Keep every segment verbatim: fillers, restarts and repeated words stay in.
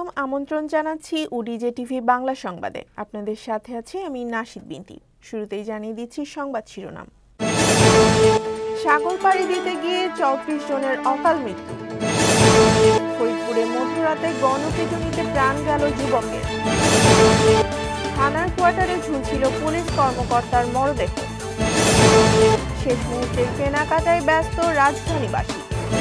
স্বাগতম আমন্ত্রণ জানাচ্ছি ওডিজে টিভি বাংলা সংবাদে। আপনাদের সাথে আছি আমি নাশিদ বিনতি। শুরুতেই জানিয়ে দিচ্ছি সংবাদ শিরোনাম। সাগর পাড়ি দিতে গিয়ে চৌত্রিশ জনের অকাল মৃত্যু। ফরিদপুরে মধ্যরাতে গণপিটুনিতে প্রাণ গেল যুবকের। থানার কোয়ার্টারে ঝুলছিল পুলিশ কর্মকর্তার মরদেহ। শেষ মুহূর্তের কেনাকাটায় ব্যস্ত রাজধানীবাসী।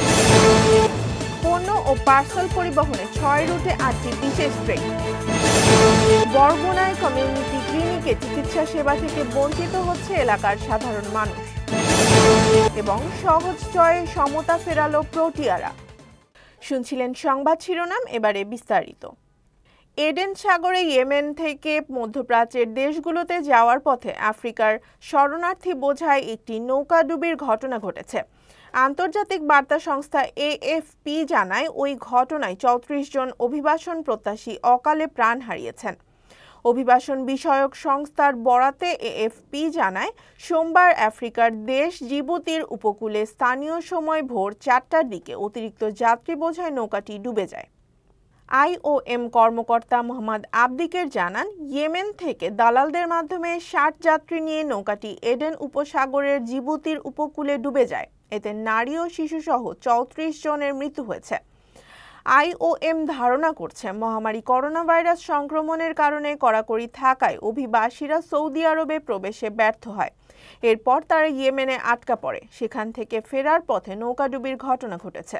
পণ্য ও পার্সেল পরিবহনে ছয় রুটে আটটি বিশেষ ট্রেন। বরগুনায় কমিউনিটি ক্লিনিকে চিকিৎসা সেবা থেকে বঞ্চিত হচ্ছে এলাকার সাধারণ মানুষ। এবং সহজ জয়ে সমতা ফেরালো প্রোটিয়ারা। শুনছিলেন সংবাদ শিরোনাম, এবারে বিস্তারিত। এডেন সাগরে ইয়েমেন থেকে মধ্যপ্রাচ্যের দেশগুলোতে যাওয়ার পথে আফ্রিকার শরণার্থী বোঝাই একটি নৌকাডুবির ঘটনা ঘটেছে। আন্তর্জাতিক বার্তা সংস্থা এএফপি জানায়, ওই ঘটনায় চৌত্রিশ জন অভিবাসন প্রত্যাশী অকালে প্রাণ হারিয়েছেন। অভিবাসন বিষয়ক সংস্থার বরাতে এএফপি জানায়, সোমবার আফ্রিকার দেশ জিবুতির উপকূলে স্থানীয় সময় ভোর চারটার দিকে অতিরিক্ত যাত্রী বোঝাই নৌকাটি ডুবে যায়। আইওএম কর্মকর্তা মোহাম্মদ আবদিকের জানান, ইয়েমেন থেকে দালালদের মাধ্যমে ষাট যাত্রী নিয়ে নৌকাটি এডেন উপসাগরের জিবুতির উপকূলে ডুবে যায়। এতে নারী ও শিশুসহ চৌত্রিশ জনের মৃত্যু হয়েছে। আইওএম ধারণা করছে, মহামারী করোনা ভাইরাস সংক্রমণের কারণে কড়াকড়ি থাকায় অভিবাসীরা সৌদি আরবে প্রবেশে ব্যর্থ হয়। এরপর তারা ইয়েমেনে আটকা পড়ে। সেখান থেকে ফেরার পথে নৌকাডুবির ঘটনা ঘটেছে।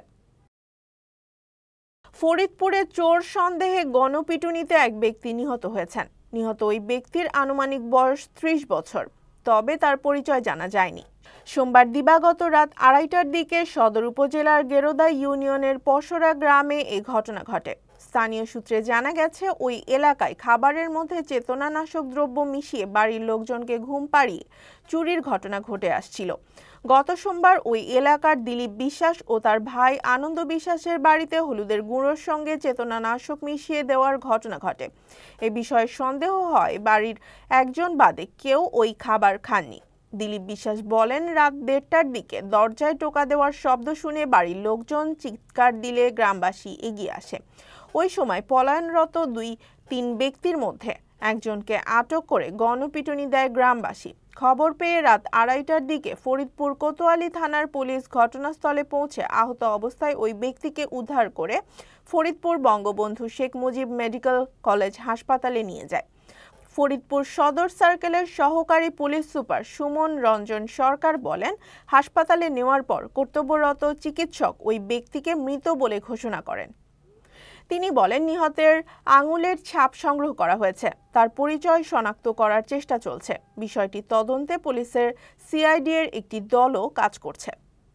ফরিদপুরে চোর সন্দেহে গণপিটুনিতে এক ব্যক্তি নিহত হয়েছেন। নিহত ওই ব্যক্তির আনুমানিক বয়স ত্রিশ বছর, তবে তার পরিচয় জানা যায়নি। সোমবার দিবাগত রাত আড়াইটার দিকে সদর উপজেলার গেরোদা ইউনিয়নের পশরা গ্রামে এই ঘটনা ঘটে। স্থানীয় সূত্রে জানা গেছে, ওই এলাকায় খাবারের মধ্যে চেতনানাশক দ্রব্য মিশিয়ে বাড়ির লোকজনকে ঘুম পাড়িয়ে চুরির ঘটনা ঘটে আসছিল। গত সোমবার ওই এলাকার দিলীপ বিশ্বাস ও তার ভাই আনন্দ বিশ্বাসের বাড়িতে হলুদের গুঁড়োর সঙ্গে চেতনানাশক মিশিয়ে দেওয়ার ঘটনা ঘটে। এ বিষয়ে সন্দেহ হয় বাড়ির একজন বাদে কেউ ওই খাবার খাননি। দিলীপ বিশ্বাস বলেন, রাত দেড়টার দিকে দরজায় টোকা দেওয়ার শব্দ শুনে বাড়ির লোকজন চিৎকার দিলে গ্রামবাসী এগিয়ে আসে। ওই সময় পলায়নরত দুই তিন ব্যক্তির মধ্যে একজনকে আটক করে গণপিটুনি দেয় গ্রামবাসী। খবর পেয়ে রাত আড়াইটার দিকে ফরিদপুর কোতোয়ালি থানার পুলিশ ঘটনাস্থলে পৌঁছে আহত অবস্থায় ওই ব্যক্তিকে উদ্ধার করে ফরিদপুর বঙ্গবন্ধু শেখ মুজিব মেডিকেল কলেজ হাসপাতালে নিয়ে যায়। ফরিদপুর সদর সার্কেলের সহকারী পুলিশ সুপার সুমন রঞ্জন সরকার বলেন, হাসপাতালে নেওয়ার পর কর্তব্যরত চিকিৎসক ওই ব্যক্তিকে মৃত বলে ঘোষণা করেন। তিনি বলেন, নিহতের আঙুলের ছাপ সংগ্রহ করা হয়েছে। তার পরিচয় শনাক্ত করার চেষ্টা চলছে। বিষয়টি তদন্তে পুলিশের সিআইডি এর একটি দলও কাজ করছে।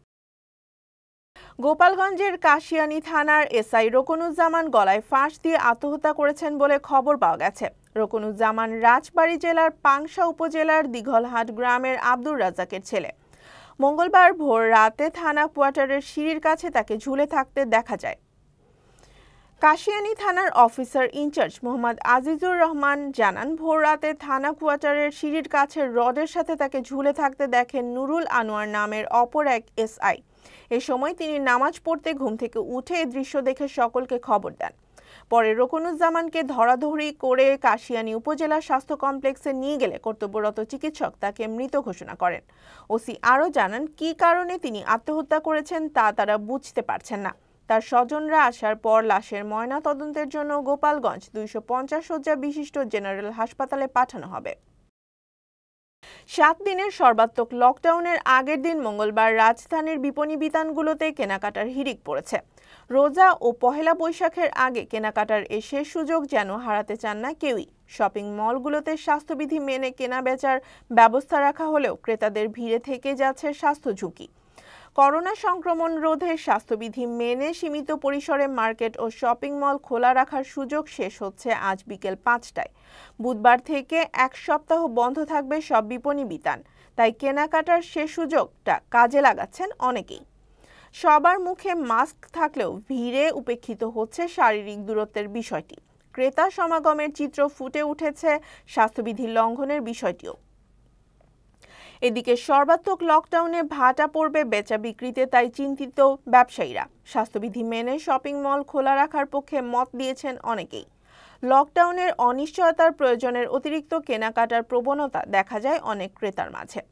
গোপালগঞ্জের কাশিয়ানী থানার এসআই রকনুজ্জামান গলায় ফাঁস দিয়ে আত্মহত্যা করেছেন বলে খবর পাওয়া গেছে। রকনুজ্জামান রাজবাড়ী জেলার পাংশা উপজেলার দিঘলহাট গ্রামের আব্দুর রাজ্জাকের ছেলে। মঙ্গলবার ভোর রাতে থানা কোয়ার্টারের সিঁড়ির কাছে তাকে ঝুলে থাকতে দেখা যায়। কাশিয়ানী থানার অফিসার ইনচার্জ মোহাম্মদ আজিজুর রহমান জানান, ভোর রাতে থানা কোয়ার্টারের সিঁড়ির কাছে রডের সাথে তাকে ঝুলে থাকতে দেখেন নুরুল আনোয়ার নামের অপর এক এসআই। এ সময় তিনি নামাজ পড়তে ঘুম থেকে উঠে এই দৃশ্য দেখে সকলকে খবর দেন। পরে রকনুজ্জামানকে ধরাধরি করে কাশিয়ানী উপজেলা স্বাস্থ্য কমপ্লেক্সে নিয়ে গেলে কর্তব্যরত চিকিৎসক তাকে মৃত ঘোষণা করেন। ওসি আরও জানান, কী কারণে তিনি আত্মহত্যা করেছেন তা তারা বুঝতে পারছেন না। তার স্বজনরা আসার পর লাশের ময়না তদন্তের জন্য গোপালগঞ্জ দুইশো পঞ্চাশ শয্যা বিশিষ্ট জেনারেল হাসপাতালে পাঠানো হবে। সাত দিনের সর্বাত্মক লকডাউনের আগের দিন মঙ্গলবার রাজধানীর বিপণী বিতানগুলোতে কেনাকাটার হিড়িক পড়েছে। রোজা ও পহেলা বৈশাখের আগে কেনাকাটার এ শেষ সুযোগ যেন হারাতে চান না কেউই। শপিং মলগুলোতে স্বাস্থ্যবিধি মেনে কেনা বেচার ব্যবস্থা রাখা হলেও ক্রেতাদের ভিড়ে থেকে যাচ্ছে স্বাস্থ্য ঝুঁকি। করোনা সংক্রমণ রোধে স্বাস্থ্যবিধি মেনে সীমিত পরিসরে মার্কেট ও শপিং মল খোলা রাখার সুযোগ শেষ হচ্ছে আজ বিকেল পাঁচটায়। বুধবার থেকে এক সপ্তাহ বন্ধ থাকবে সব বিপণী বিতান। তাই কেনাকাটার শেষ সুযোগটা কাজে লাগাচ্ছেন অনেকেই। সবার মুখে মাস্ক থাকলেও ভিড়ে উপেক্ষিত হচ্ছে শারীরিক দূরত্বের বিষয়টি। ক্রেতা সমাগমের চিত্র ফুটে উঠেছে স্বাস্থ্যবিধি লঙ্ঘনের বিষয়টিও। এদিকে সর্বাত্মক লকডাউনে ভাটা পড়বে বেচা বিক্রিতে, তাই চিন্তিত ব্যবসায়ীরা। স্বাস্থ্যবিধি মেনে শপিং মল খোলা রাখার পক্ষে মত দিয়েছেন অনেকেই। লকডাউনের অনিশ্চয়তার প্রয়োজনের অতিরিক্ত কেনাকাটার প্রবণতা দেখা যায় অনেক ক্রেতার মাঝে।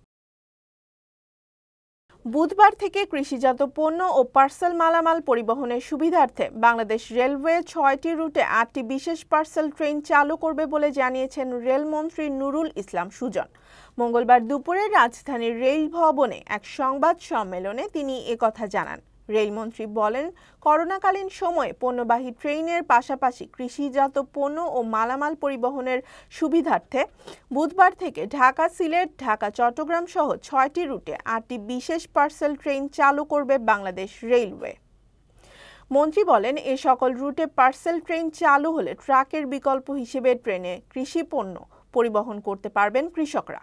বুধবার থেকে কৃষিজাত পণ্য ও পার্সেল মালামাল পরিবহনের সুবিধার্থে বাংলাদেশ রেলওয়ে ছয়টি রুটে আটটি বিশেষ পার্সেল ট্রেন চালু করবে বলে জানিয়েছেন রেলমন্ত্রী নুরুল ইসলাম সুজন। মঙ্গলবার দুপুরে রাজধানীর রেল ভবনে এক সংবাদ সম্মেলনে তিনি একথা জানান। রেলমন্ত্রী বলেন, করোনাকালীন সময়ে পণ্যবাহী ট্রেনের পাশাপাশি কৃষিজাত পণ্য ও মালামাল পরিবহনের সুবিধার্থে বুধবার থেকে ঢাকা সিলেট, ঢাকা চট্টগ্রাম সহ ছয়টি রুটে আটটি বিশেষ পার্সেল ট্রেন চালু করবে বাংলাদেশ রেলওয়ে। মন্ত্রী বলেন, এ সকল রুটে পার্সেল ট্রেন চালু হলে ট্রাকের বিকল্প হিসেবে ট্রেনে কৃষি পণ্য পরিবহন করতে পারবেন কৃষকরা।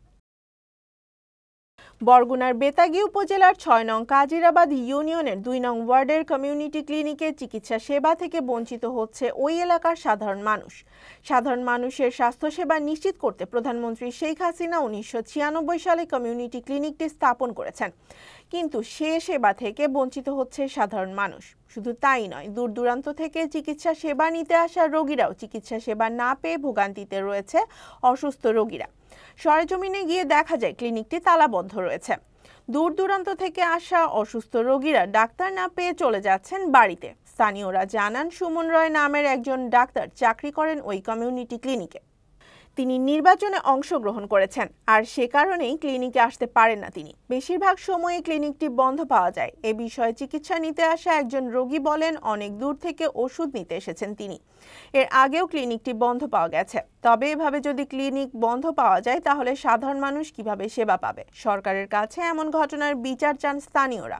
বরগুনার বেতাগী উপজেলার ছয় নং কাজিরাবাদ ইউনিয়নের দুই নং ওয়ার্ডের কমিউনিটি ক্লিনিকে চিকিৎসা সেবা থেকে বঞ্চিত হচ্ছে ওই এলাকার সাধারণ মানুষ। সাধারণ মানুষের স্বাস্থ্যসেবা নিশ্চিত করতে প্রধানমন্ত্রী শেখ হাসিনা উনিশশো ছিয়ানব্বই সালে কমিউনিটি ক্লিনিকটি স্থাপন করেছেন, কিন্তু সে সেবা থেকে বঞ্চিত হচ্ছে সাধারণ মানুষ। শুধু তাই নয়, দূর দূরান্ত থেকে চিকিৎসা সেবা নিতে আসা রোগীরাও চিকিৎসা সেবা না পেয়ে ভোগান্তিতে রয়েছে অসুস্থ রোগীরা। সরেজমিনে গিয়ে দেখা যায় ক্লিনিকটি তালাবদ্ধ রয়েছে। দূর দূরান্ত থেকে আসা অসুস্থ রোগীরা ডাক্তার না পেয়ে চলে যাচ্ছেন বাড়িতে। স্থানীয়রা জানান, সুমন রয় নামের একজন ডাক্তার চাকরি করেন ওই কমিউনিটি ক্লিনিকে। তিনি নির্বাচনে অংশগ্রহণ করেছেন, আর সে কারণেই ক্লিনিকে আসতে পারেন না তিনি। বেশিরভাগ সময়ে ক্লিনিকটি বন্ধ পাওয়া যায়। এ বিষয়ে চিকিৎসা নিতে আসা একজন রোগী বলেন, অনেক দূর থেকে ওষুধ নিতে এসেছেন তিনি। এর আগেও ক্লিনিকটি বন্ধ পাওয়া গেছে। তবে এভাবে যদি ক্লিনিক বন্ধ পাওয়া যায় তাহলে সাধারণ মানুষ কিভাবে সেবা পাবে? সরকারের কাছে এমন ঘটনার বিচার চান স্থানীয়রা।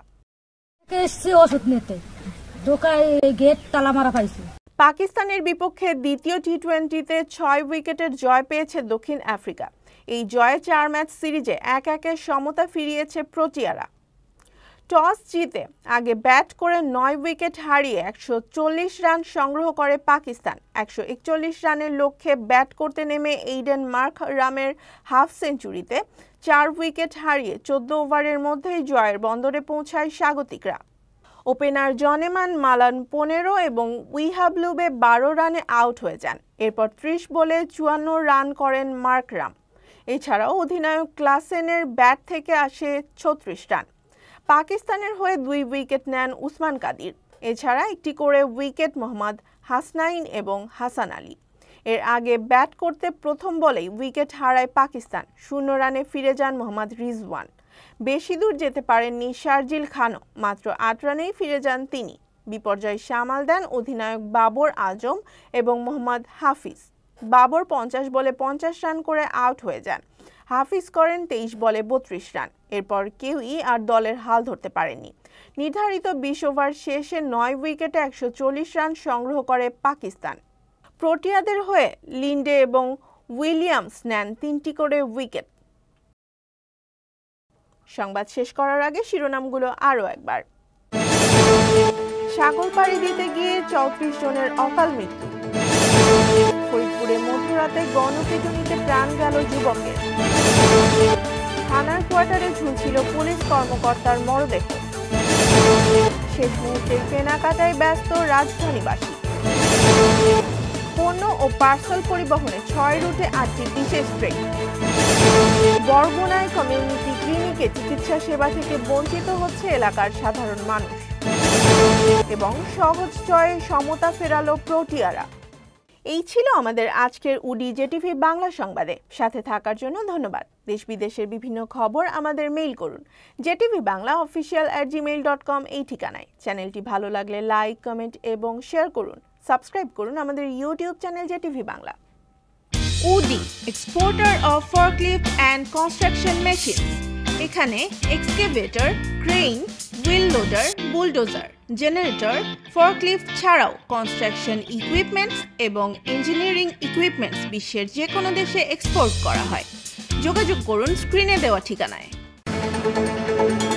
ওষুধ নিতে ঢোকায় গেট তালা মারা পাইছে। পাকিস্তানের বিপক্ষে দ্বিতীয় টি টোয়েন্টিতে ছয় উইকেটের জয় পেয়েছে দক্ষিণ আফ্রিকা। এই জয়ে চার ম্যাচ সিরিজে এক একে সমতা ফিরিয়েছে প্রোটিয়ারা। টস জিতে আগে ব্যাট করে নয় উইকেট হারিয়ে একশো চল্লিশ রান সংগ্রহ করে পাকিস্তান। একশো একচল্লিশ রানের লক্ষ্যে ব্যাট করতে নেমে এইডেন মার্করামের হাফ সেঞ্চুরিতে চার উইকেট হারিয়ে চোদ্দ ওভারের মধ্যেই জয়ের বন্দরে পৌঁছায় স্বাগতিকরা। ওপেনার জনেমান মালান পনেরো এবং উইহাবলুবে বারো রানে আউট হয়ে যান। এরপর ত্রিশ বলে চুয়ান্ন রান করেন মার্করাম। এছাড়াও অধিনায়ক ক্লাসেনের ব্যাট থেকে আসে ছত্রিশ রান। পাকিস্তানের হয়ে দুই উইকেট নেন উসমান কাদির। এছাড়া একটি করে উইকেট মোহাম্মদ হাসনাইন এবং হাসান আলী। এর আগে ব্যাট করতে প্রথম বলেই উইকেট হারায় পাকিস্তান। শূন্য রানে ফিরে যান মোহাম্মদ রিজওয়ান। বেশি দূর যেতে পারেননি শারজিল খানও, মাত্র আট রানেই ফিরে যান তিনি। বিপর্যয় সামাল দেন অধিনায়ক বাবর আজম এবং মোহাম্মদ হাফিজ। বাবর পঞ্চাশ বলে পঞ্চাশ রান করে আউট হয়ে যান। হাফিজ করেন তেইশ বলে বত্রিশ রান। এরপর কেউই আর দলের হাল ধরতে পারেননি। নির্ধারিত বিশ ওভার শেষে নয় উইকেটে একশো চল্লিশ রান সংগ্রহ করে পাকিস্তান। প্রোটিয়াদের হয়ে লিন্ডে এবং উইলিয়ামস নেন তিনটি করে উইকেট। সংবাদ শেষ করার আগে শিরোনামগুলো আরও একবার। সাগর পাড়ি দিতে গিয়ে চৌত্রিশ জনের অকাল মৃত্যু। ফরিদপুরে মধ্যরাতে গণপিটুনিতে প্রাণ গেল যুবকের। থানার কোয়ার্টারে ঝুলছিল পুলিশ কর্মকর্তার মরদেহ। শেষ মুহূর্তে কেনাকাটায় ব্যস্ত রাজধানীবাসী। পণ্য ও পার্সেল পরিবহনে ছয় রুটে আটটি বিশেষ ট্রেন। বরগুনায় কমিউনিটি ক্লিনিকে চিকিৎসা সেবা থেকে বঞ্চিত হচ্ছে এলাকার সাধারণ মানুষ। এবং সহজ জয়ে সমতা ফেরালো প্রোটিয়ারা। এই ছিল আমাদের আজকের উডি জেটিভি বাংলা সংবাদে। সাথে থাকার জন্য ধন্যবাদ। দেশ বিদেশের বিভিন্ন খবর আমাদের মেইল করুন JTV Bangla official at Gmail dot com এই ঠিকানায়। চ্যানেলটি ভালো লাগলে লাইক, কমেন্ট এবং শেয়ার করুন। সাবস্ক্রাইব করুন আমাদের YouTube channel JTV Bangla. Woody, exporter of forklift and construction machine. এখানে excavator, crane, wheel loader, bulldozer, generator, forklift ছাড়াও কনস্ট্রাকশন ইকুইপমেন্টস এবং ইঞ্জিনিয়ারিং ইকুইপমেন্টস বিশ্বের যে কোনো দেশে এক্সপোর্ট করা হয়। যোগাযোগ করুন স্ক্রিনে দেওয়া ঠিকানায়।